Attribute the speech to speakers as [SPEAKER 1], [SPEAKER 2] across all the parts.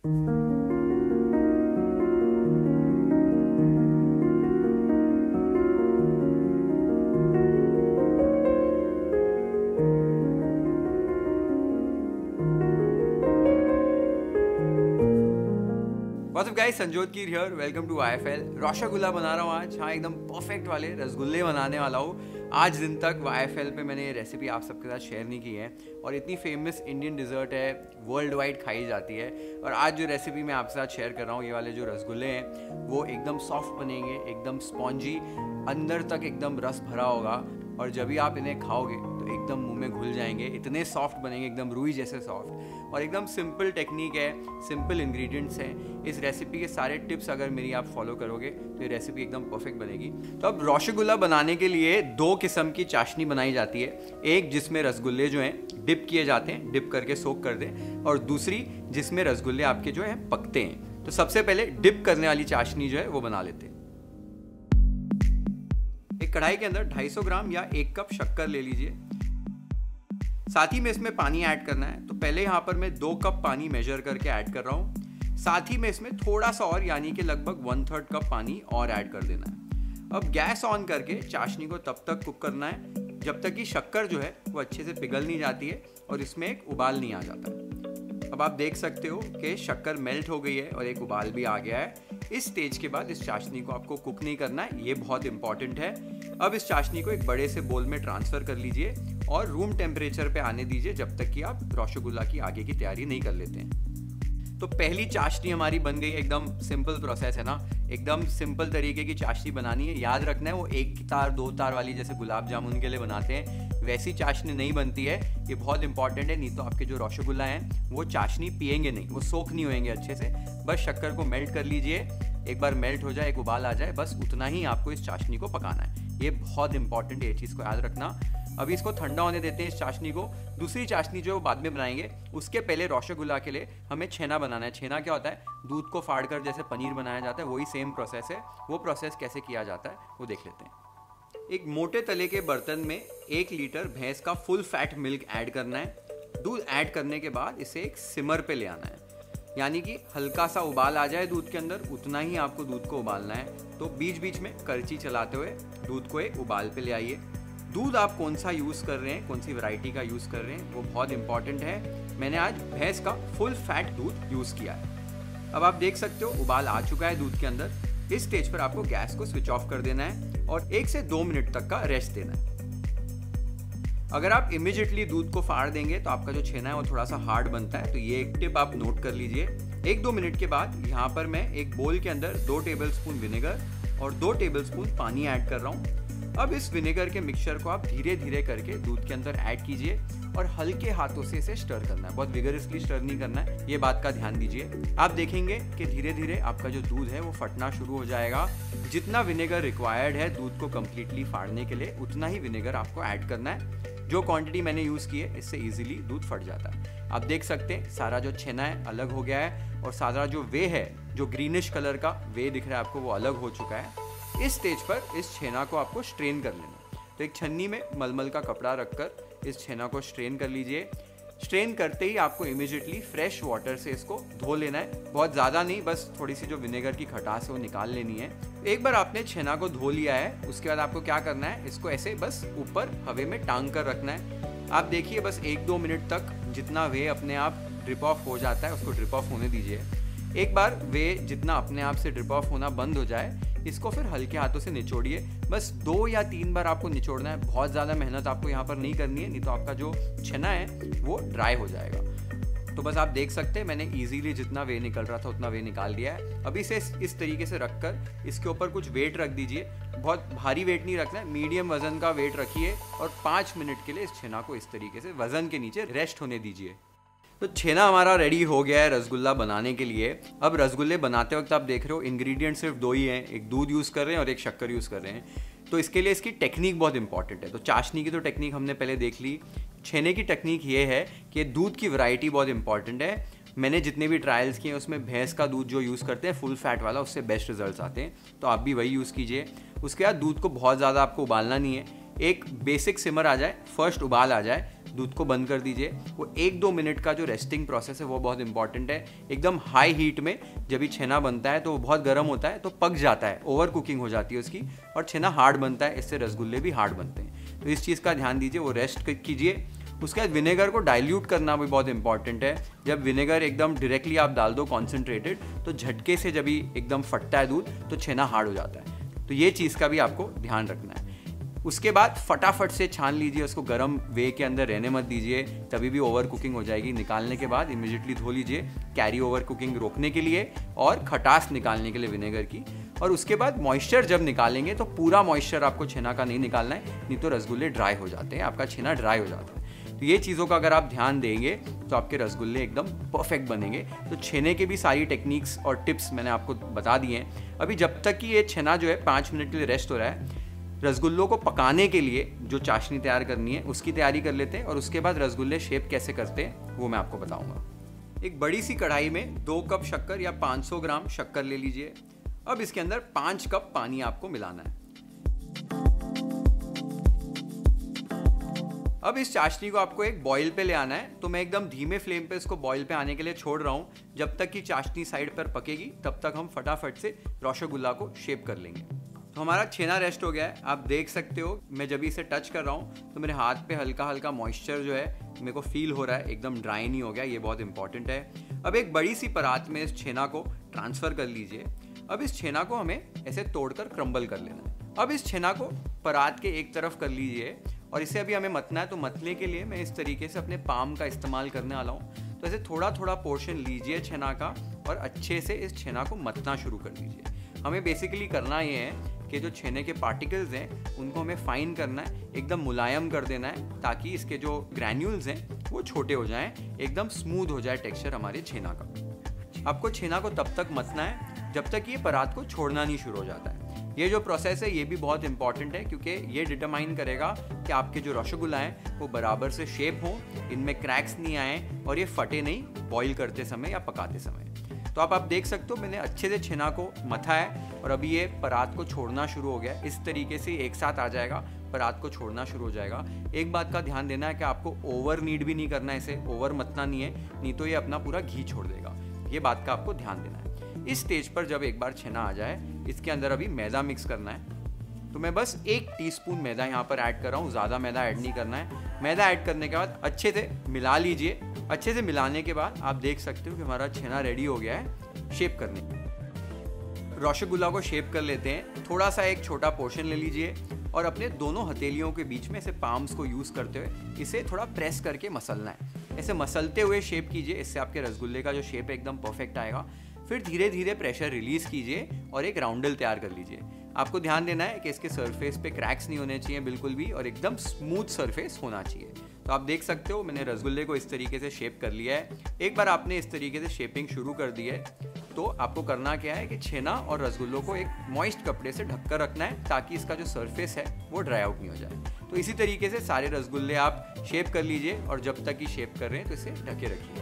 [SPEAKER 1] What's up guys, Sanjyot Keer here, welcome to IFL। Rasgulla बना रहा हूँ आज। हाँ, एकदम परफेक्ट वाले रसगुल्ले बनाने वाला हूँ। आज दिन तक IFL पे मैंने ये रेसिपी आप सबके साथ शेयर नहीं की है और इतनी फेमस इंडियन डिज़र्ट है, वर्ल्ड वाइड खाई जाती है। और आज जो रेसिपी मैं आपके साथ शेयर कर रहा हूँ, ये वाले जो रसगुल्ले हैं वो एकदम सॉफ्ट बनेंगे, एकदम स्पॉन्जी, अंदर तक एकदम रस भरा होगा और जब भी आप इन्हें खाओगे तो एकदम मुंह में घुल जाएंगे। इतने सॉफ्ट बनेंगे, एकदम रुई जैसे सॉफ्ट, और एकदम सिंपल टेक्निक है, सिंपल इंग्रेडिएंट्स हैं। इस रेसिपी के सारे टिप्स अगर मेरी आप फॉलो करोगे तो ये रेसिपी एकदम परफेक्ट बनेगी। तो अब रसगुल्ला बनाने के लिए दो किस्म की चाशनी बनाई जाती है। एक जिसमें रसगुल्ले जो हैं डिप किए जाते हैं, डिप करके सोक कर दें, और दूसरी जिसमें रसगुल्ले आपके जो हैं पकते हैं। तो सबसे पहले डिप करने वाली चाशनी जो है वो बना लेते हैं। एक कढ़ाई के अंदर 250 ग्राम या 1 कप शक्कर ले लीजिए। साथ ही में इसमें पानी ऐड करना है। तो पहले यहाँ पर मैं 2 कप पानी मेजर करके ऐड कर रहा हूँ। साथ ही में इसमें थोड़ा सा और, यानी कि लगभग 1/3 कप पानी और ऐड कर देना है। अब गैस ऑन करके चाशनी को तब तक कुक करना है जब तक कि शक्कर जो है वो अच्छे से पिघल नहीं जाती है और इसमें एक उबाल नहीं आ जाता। अब आप देख सकते हो कि शक्कर मेल्ट हो गई है और एक उबाल भी आ गया है। इस स्टेज के बाद इस चाशनी को आपको कुक नहीं करना है, ये बहुत इंपॉर्टेंट है। अब इस चाशनी को एक बड़े से बोल में ट्रांसफ़र कर लीजिए और रूम टेम्परेचर पे आने दीजिए जब तक कि आप रसगुल्ला की आगे की तैयारी नहीं कर लेते हैं। तो पहली चाशनी हमारी बन गई। एकदम सिंपल प्रोसेस है ना, एकदम सिंपल तरीके की चाशनी बनानी है। याद रखना है वो 1 तार 2 तार वाली जैसे गुलाब जामुन के लिए बनाते हैं वैसी चाशनी नहीं बनती है। ये बहुत इंपॉर्टेंट है, नहीं तो आपके जो रसगुल्ला हैं वो चाशनी पिएंगे नहीं, वो सोख नहीं होएंगे अच्छे से। बस शक्कर को मेल्ट कर लीजिए, एक बार मेल्ट हो जाए, एक उबाल आ जाए, बस उतना ही आपको इस चाशनी को पकाना है। ये बहुत इंपॉर्टेंट है, ये चीज़ को याद रखना। अभी इसको ठंडा होने देते हैं इस चाशनी को। दूसरी चाशनी जो बाद में बनाएंगे, उसके पहले रसगुल्ला के लिए हमें छेना बनाना है। छेना क्या होता है? दूध को फाड़ कर जैसे पनीर बनाया जाता है, वही सेम प्रोसेस है। वो प्रोसेस कैसे किया जाता है वो देख लेते हैं। एक मोटे तले के बर्तन में 1 लीटर भैंस का फुल फैट मिल्क ऐड करना है। दूध ऐड करने के बाद इसे एक सिमर पे ले आना है, यानी कि हल्का सा उबाल आ जाए दूध के अंदर, उतना ही आपको दूध को उबालना है। तो बीच बीच में करछी चलाते हुए दूध को एक उबाल पे ले आइए। दूध आप कौन सा यूज़ कर रहे हैं, कौन सी वैरायटी का यूज़ कर रहे हैं, वो बहुत इंपॉर्टेंट है। मैंने आज भैंस का फुल फैट दूध यूज़ किया है। अब आप देख सकते हो उबाल आ चुका है दूध के अंदर। इस स्टेज पर आपको गैस को स्विच ऑफ कर देना है और 1 से 2 मिनट तक का रेस्ट देना है। अगर आप इमीडिएटली दूध को फाड़ देंगे तो आपका जो छेना है वो थोड़ा सा हार्ड बनता है, तो ये एक टिप आप नोट कर लीजिए। 1-2 मिनट के बाद यहाँ पर मैं एक बोल के अंदर 2 टेबलस्पून विनेगर और 2 टेबलस्पून पानी ऐड कर रहा हूँ। अब इस विनेगर के मिक्सचर को आप धीरे धीरे करके दूध के अंदर ऐड कीजिए और हल्के हाथों से इसे स्टर करना है, बहुत विगरसली स्टर नहीं करना है, ये बात का ध्यान दीजिए। आप देखेंगे कि धीरे धीरे आपका जो दूध है वो फटना शुरू हो जाएगा। जितना विनेगर रिक्वायर्ड है दूध को कम्प्लीटली फाड़ने के लिए, उतना ही विनेगर आपको ऐड करना है। जो क्वांटिटी मैंने यूज़ की है, इससे इजीली दूध फट जाता है। आप देख सकते हैं सारा जो छेना है अलग हो गया है और सारा जो वे है, जो ग्रीनिश कलर का वे दिख रहा है आपको, वो अलग हो चुका है। इस स्टेज पर इस छेना को आपको स्ट्रेन कर लेना। तो एक छन्नी में मलमल का कपड़ा रखकर इस छेना को स्ट्रेन कर लीजिए। स्ट्रेन करते ही आपको इमीडिएटली फ्रेश वाटर से इसको धो लेना है, बहुत ज़्यादा नहीं, बस थोड़ी सी जो विनेगर की खटास है वो निकाल लेनी है। एक बार आपने छेना को धो लिया है, उसके बाद आपको क्या करना है, इसको ऐसे बस ऊपर हवे में टांग कर रखना है। आप देखिए बस 1-2 मिनट तक जितना वे अपने आप ड्रिप ऑफ हो जाता है उसको ड्रिप ऑफ होने दीजिए। एक बार वे जितना अपने आप से ड्रिप ऑफ होना बंद हो जाए, इसको फिर हल्के हाथों से निचोड़िए। बस 2 या 3 बार आपको निचोड़ना है, बहुत ज़्यादा मेहनत आपको यहाँ पर नहीं करनी है, नहीं तो आपका जो छेना है वो ड्राई हो जाएगा। तो बस आप देख सकते हैं मैंने इजीली जितना वे निकल रहा था उतना वे निकाल दिया है। अभी इसे इस तरीके से रखकर इसके ऊपर कुछ वेट रख दीजिए। बहुत भारी वेट नहीं रखना है, मीडियम वजन का वेट रखिए और 5 मिनट के लिए इस छेना को इस तरीके से वजन के नीचे रेस्ट होने दीजिए। तो छेना हमारा रेडी हो गया है रसगुल्ला बनाने के लिए। अब रसगुल्ले बनाते वक्त आप देख रहे हो इंग्रेडिएंट सिर्फ 2 ही हैं, एक दूध यूज़ कर रहे हैं और एक शक्कर यूज़ कर रहे हैं। तो इसके लिए इसकी टेक्निक बहुत इंपॉर्टेंट है। तो चाशनी की तो टेक्निक हमने पहले देख ली। छेने की टेक्निक ये है कि दूध की वैरायटी बहुत इंपॉर्टेंट है। मैंने जितने भी ट्रायल्स किए उसमें भैंस का दूध जो यूज़ करते हैं फुल फैट वाला, उससे बेस्ट रिजल्ट्स आते हैं, तो आप भी वही यूज़ कीजिए। उसके बाद दूध को बहुत ज़्यादा आपको उबालना नहीं है, एक बेसिक सिमर आ जाए, फर्स्ट उबाल आ जाए, दूध को बंद कर दीजिए। वो 1-2 मिनट का जो रेस्टिंग प्रोसेस है वो बहुत इंपॉर्टेंट है। एकदम हाई हीट में जब भी छेना बनता है तो वो बहुत गर्म होता है तो पक जाता है, ओवर कुकिंग हो जाती है उसकी, और छेना हार्ड बनता है, इससे रसगुल्ले भी हार्ड बनते हैं। तो इस चीज़ का ध्यान दीजिए, वो रेस्ट कीजिए। उसके बाद विनेगर को डाइल्यूट करना भी बहुत इंपॉर्टेंट है। जब विनेगर एकदम डायरेक्टली आप डाल दो कॉन्सेंट्रेटेड, तो झटके से जब भी एकदम फटता है दूध तो छेना हार्ड हो जाता है। तो ये चीज़ का भी आपको ध्यान रखना है। उसके बाद फटाफट से छान लीजिए उसको, गर्म वे के अंदर रहने मत दीजिए, तभी भी ओवर कुकिंग हो जाएगी। निकालने के बाद इमीडिएटली धो लीजिए, कैरी ओवर कुकिंग रोकने के लिए और खटास निकालने के लिए विनेगर की। और उसके बाद मॉइस्चर जब निकालेंगे तो पूरा मॉइस्चर आपको छेना का नहीं निकालना है, नहीं तो रसगुल्ले ड्राई हो जाते हैं, आपका छेना ड्राई हो जाता है। तो ये चीज़ों का अगर आप ध्यान देंगे तो आपके रसगुल्ले एकदम परफेक्ट बनेंगे। तो छेने के भी सारी टेक्निक्स और टिप्स मैंने आपको बता दिए हैं। अभी जब तक कि ये छेना जो है 5 मिनट के लिए रेस्ट हो रहा है, रसगुल्लों को पकाने के लिए जो चाशनी तैयार करनी है उसकी तैयारी कर लेते हैं, और उसके बाद रसगुल्ले शेप कैसे करते हैं वो मैं आपको बताऊंगा। एक बड़ी सी कढ़ाई में 2 कप शक्कर या 500 ग्राम शक्कर ले लीजिए। अब इसके अंदर 5 कप पानी आपको मिलाना है। अब इस चाशनी को आपको एक बॉईल पे ले आना है, तो मैं एकदम धीमे फ्लेम पे इसको बॉईल पे आने के लिए छोड़ रहा हूँ। जब तक कि चाशनी साइड पर पकेगी तब तक हम फटाफट से रसगुल्ला को शेप कर लेंगे। तो हमारा छेना रेस्ट हो गया है, आप देख सकते हो। मैं जब इसे टच कर रहा हूँ तो मेरे हाथ पे हल्का हल्का मॉइस्चर जो है मेरे को फील हो रहा है, एकदम ड्राई नहीं हो गया, ये बहुत इंपॉर्टेंट है। अब एक बड़ी सी परात में इस छेना को ट्रांसफ़र कर लीजिए। अब इस छेना को हमें ऐसे तोड़कर क्रम्बल कर लेना है। अब इस छेना को परात के एक तरफ कर लीजिए, और इसे अभी हमें मतना है, तो मतने के लिए मैं इस तरीके से अपने पाम का इस्तेमाल करने वाला हूँ। तो ऐसे थोड़ा थोड़ा पोर्शन लीजिए छेना का, और अच्छे से इस छेना को मतना शुरू कर दीजिए। हमें बेसिकली करना ये है कि जो छेने के पार्टिकल्स हैं उनको हमें फाइन करना है, एकदम मुलायम कर देना है, ताकि इसके जो ग्रैन्यूल्स हैं वो छोटे हो जाएं, एकदम स्मूथ हो जाए टेक्सचर हमारे छेना का। आपको छेना को तब तक मतना है जब तक ये परात को छोड़ना नहीं शुरू हो जाता है। ये जो प्रोसेस है ये भी बहुत इंपॉर्टेंट है, क्योंकि ये डिटरमाइन करेगा कि आपके जो रसगुल्ला हैं वो बराबर से शेप हों, इनमें क्रैक्स नहीं आए और ये फटे नहीं बॉईल करते समय या पकाते समय। तो आप देख सकते हो मैंने अच्छे से छेना को मथा है, और अभी ये परात को छोड़ना शुरू हो गया। इस तरीके से एक साथ आ जाएगा, परात को छोड़ना शुरू हो जाएगा। एक बात का ध्यान देना है कि आपको ओवर नीड भी नहीं करना है, इसे ओवर मतना नहीं है, नहीं तो ये अपना पूरा घी छोड़ देगा। ये बात का आपको ध्यान देना है। इस स्टेज पर जब एक बार छेना आ जाए, इसके अंदर अभी मैदा मिक्स करना है। तो मैं बस 1 टीस्पून मैदा यहाँ पर ऐड कर रहा हूँ, ज़्यादा मैदा ऐड नहीं करना है। मैदा ऐड करने के बाद अच्छे से मिला लीजिए। अच्छे से मिलाने के बाद आप देख सकते हो कि हमारा छेना रेडी हो गया है शेप करने के। रसगुल्ला को शेप कर लेते हैं। थोड़ा सा एक छोटा पोर्शन ले लीजिए और अपने दोनों हथेलियों के बीच में से पाम्स को यूज़ करते हुए इसे थोड़ा प्रेस करके मसलना है। ऐसे मसलते हुए शेप कीजिए, इससे आपके रसगुल्ले का जो शेप है एकदम परफेक्ट आएगा। फिर धीरे धीरे प्रेशर रिलीज़ कीजिए और एक राउंडल तैयार कर लीजिए। आपको ध्यान देना है कि इसके सरफेस पे क्रैक्स नहीं होने चाहिए बिल्कुल भी, और एकदम स्मूथ सरफेस होना चाहिए। तो आप देख सकते हो मैंने रसगुल्ले को इस तरीके से शेप कर लिया है। एक बार आपने इस तरीके से शेपिंग शुरू कर दी है तो आपको करना क्या है कि छेना और रसगुल्लों को एक मॉइस्ट कपड़े से ढककर रखना है, ताकि इसका जो सरफेस है वो ड्राई आउट नहीं हो जाए। तो इसी तरीके से सारे रसगुल्ले आप शेप कर लीजिए, और जब तक कि शेप कर रहे हैं तो इसे ढके रखिए।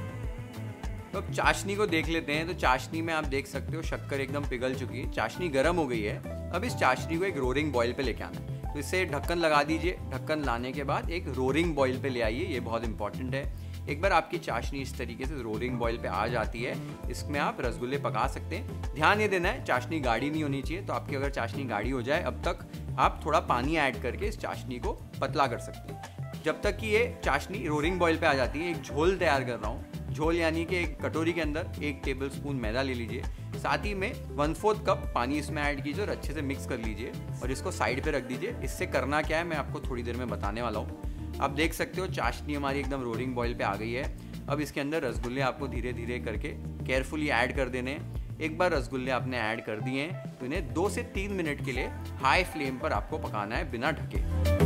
[SPEAKER 1] तो अब चाशनी को देख लेते हैं। तो चाशनी में आप देख सकते हो शक्कर एकदम पिघल चुकी है, चाशनी गर्म हो गई है। अब इस चाशनी को एक रोरिंग बॉयल पे लेके आना है। तो इसे ढक्कन लगा दीजिए। ढक्कन लाने के बाद एक रोरिंग बॉयल पे ले आइए, ये बहुत इंपॉर्टेंट है। एक बार आपकी चाशनी इस तरीके से रोरिंग बॉयल पे आ जाती है, इसमें आप रसगुल्ले पका सकते हैं। ध्यान ये देना है चाशनी गाढ़ी नहीं होनी चाहिए। तो आपकी अगर चाशनी गाढ़ी हो जाए अब तक आप थोड़ा पानी ऐड करके इस चाशनी को पतला कर सकते हैं। जब तक कि ये चाशनी रोरिंग बॉयल पे आ जाती है, एक झोल तैयार कर रहा हूँ। झोल यानी कि एक कटोरी के अंदर 1 टेबलस्पून मैदा ले लीजिए, साथ ही में 1/4 कप पानी इसमें ऐड कीजिए और अच्छे से मिक्स कर लीजिए और इसको साइड पे रख दीजिए। इससे करना क्या है मैं आपको थोड़ी देर में बताने वाला हूँ। आप देख सकते हो चाशनी हमारी एकदम रोरिंग बॉयल पे आ गई है। अब इसके अंदर रसगुल्ले आपको धीरे धीरे करके केयरफुली ऐड कर देने। एक बार रसगुल्ले आपने ऐड कर दिए हैं तो इन्हें 2 से 3 मिनट के लिए हाई फ्लेम पर आपको पकाना है बिना ढके।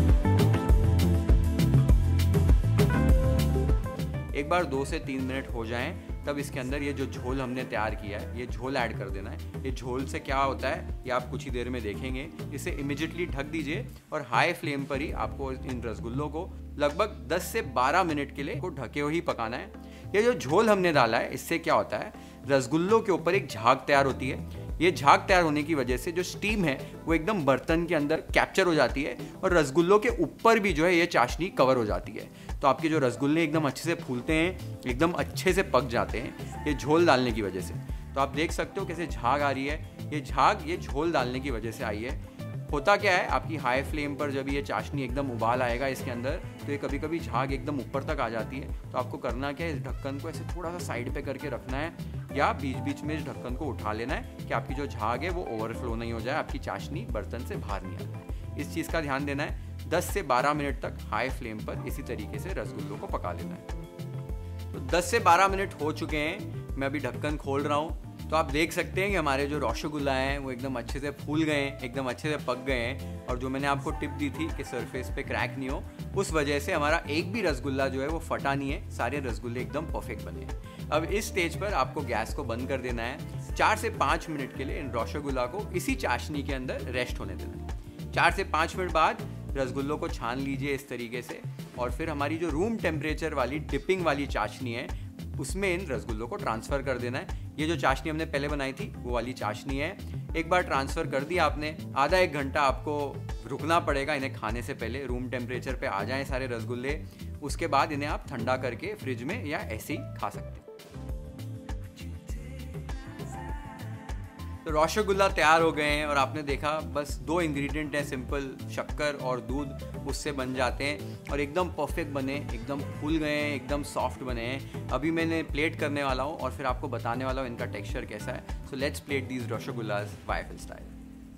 [SPEAKER 1] एक बार 2 से 3 मिनट हो जाएं तब इसके अंदर ये जो झोल हमने तैयार किया है ये झोल ऐड कर देना है। ये झोल से क्या होता है ये आप कुछ ही देर में देखेंगे। इसे इमीडिएटली ढक दीजिए और हाई फ्लेम पर ही आपको इन रसगुल्लों को लगभग 10 से 12 मिनट के लिए को ढके हुए ही पकाना है। ये जो झोल हमने डाला है इससे क्या होता है रसगुल्लों के ऊपर एक झाग तैयार होती है। ये झाग तैयार होने की वजह से जो स्टीम है वो एकदम बर्तन के अंदर कैप्चर हो जाती है और रसगुल्लों के ऊपर भी जो है ये चाशनी कवर हो जाती है। तो आपके जो रसगुल्ले एकदम अच्छे से फूलते हैं, एकदम अच्छे से पक जाते हैं ये झोल डालने की वजह से। तो आप देख सकते हो कैसे झाग आ रही है। ये झाग ये झोल डालने की वजह से आई है। होता क्या है, आपकी हाई फ्लेम पर जब ये चाशनी एकदम उबाल आएगा इसके अंदर, तो ये कभी कभी झाग एकदम ऊपर तक आ जाती है। तो आपको करना क्या है, इस ढक्कन को ऐसे थोड़ा सा साइड पे करके रखना है या बीच बीच में इस ढक्कन को उठा लेना है कि आपकी जो झाग है वो ओवरफ्लो नहीं हो जाए, आपकी चाशनी बर्तन से बाहर नहीं आ जाए। इस चीज़ का ध्यान देना है। 10 से 12 मिनट तक हाई फ्लेम पर इसी तरीके से रसगुल्लों को पका लेना है। तो 10 से 12 मिनट हो चुके हैं, मैं अभी ढक्कन खोल रहा हूँ। तो आप देख सकते हैं कि हमारे जो रसगुल्ला हैं वो एकदम अच्छे से फूल गए हैं, एकदम अच्छे से पक गए हैं। और जो मैंने आपको टिप दी थी कि सरफेस पे क्रैक नहीं हो, उस वजह से हमारा एक भी रसगुल्ला जो है वो फटा नहीं है, सारे रसगुल्ले एकदम परफेक्ट बने हैं। अब इस स्टेज पर आपको गैस को बंद कर देना है। 4 से 5 मिनट के लिए इन रसगुल्ला को इसी चाशनी के अंदर रेस्ट होने देना है। 4 से 5 मिनट बाद रसगुल्लों को छान लीजिए इस तरीके से, और फिर हमारी जो रूम टेम्परेचर वाली डिपिंग वाली चाशनी है उसमें इन रसगुल्लों को ट्रांसफ़र कर देना है। ये जो चाशनी हमने पहले बनाई थी वो वाली चाशनी है। एक बार ट्रांसफ़र कर दिया आपने, आधा 1 घंटा आपको रुकना पड़ेगा इन्हें खाने से पहले। रूम टेम्परेचर पे आ जाएं सारे रसगुल्ले, उसके बाद इन्हें आप ठंडा करके फ्रिज में या ऐसे ही खा सकते हैं। तो रसगुल्ला तैयार हो गए हैं और आपने देखा बस 2 इंग्रेडिएंट हैं सिंपल, शक्कर और दूध, उससे बन जाते हैं और एकदम परफेक्ट बने, एकदम फूल गए हैं, एकदम सॉफ्ट बने हैं। अभी मैंने प्लेट करने वाला हूँ और फिर आपको बताने वाला हूँ इनका टेक्सचर कैसा है। So let's plate these rasgullas YFL style.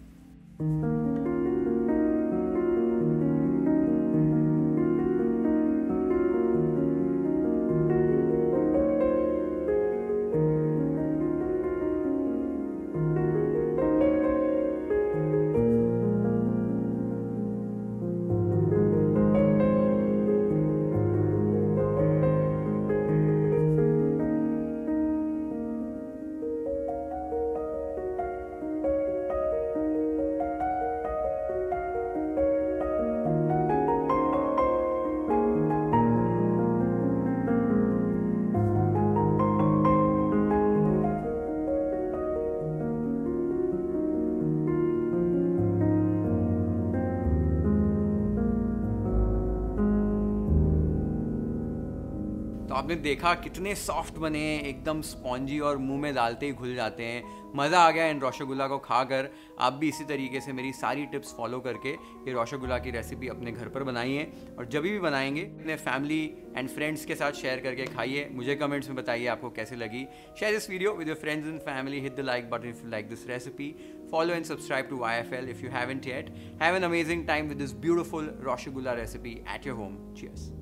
[SPEAKER 1] तो आपने देखा कितने सॉफ्ट बने हैं, एकदम स्पॉन्जी और मुंह में डालते ही घुल जाते हैं। मज़ा आ गया इन रसगुल्ला को खाकर। आप भी इसी तरीके से मेरी सारी टिप्स फॉलो करके ये रसगुल्ला की रेसिपी अपने घर पर बनाइए, और जब भी बनाएंगे अपने फैमिली एंड फ्रेंड्स के साथ शेयर करके खाइए। मुझे कमेंट्स में बताइए आपको कैसी लगी। Share this video with your friends and family, hit the like button if you like this recipe. Follow and subscribe to YFL if you haven't yet. Have an amazing time with this beautiful rasgulla recipe at your home. Cheers.